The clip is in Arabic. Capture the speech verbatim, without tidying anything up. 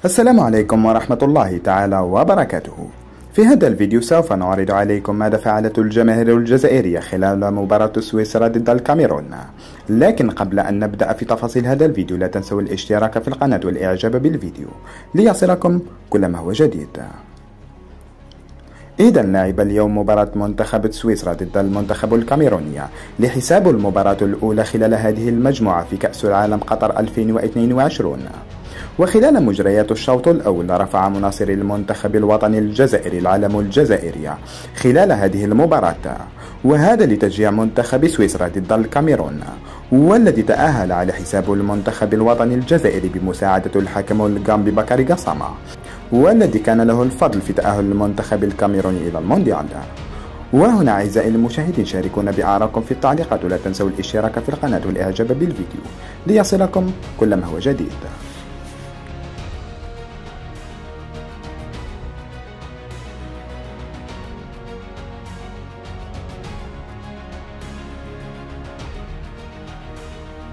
السلام عليكم ورحمة الله تعالى وبركاته. في هذا الفيديو سوف نعرض عليكم ماذا فعلته الجماهير الجزائرية خلال مباراة سويسرا ضد الكاميرون. لكن قبل أن نبدأ في تفاصيل هذا الفيديو لا تنسوا الاشتراك في القناة والإعجاب بالفيديو ليصلكم كل ما هو جديد. إذا لعب اليوم مباراة منتخب سويسرا ضد المنتخب الكاميروني لحساب المباراة الأولى خلال هذه المجموعة في كأس العالم قطر ألفين واثنين وعشرين. وخلال مجريات الشوط الأول رفع مناصر المنتخب الوطني الجزائري العلم الجزائري خلال هذه المباراة، وهذا لتشجيع منتخب سويسرا ضد الكاميرون، والذي تأهل على حساب المنتخب الوطني الجزائري بمساعدة الحكم الغامبي بكاري غاساما، والذي كان له الفضل في تأهل المنتخب الكاميروني إلى المونديال. وهنا أعزائي المشاهدين شاركونا بآرائكم في التعليقات، ولا تنسوا الاشتراك في القناة والإعجاب بالفيديو ليصلكم كل ما هو جديد.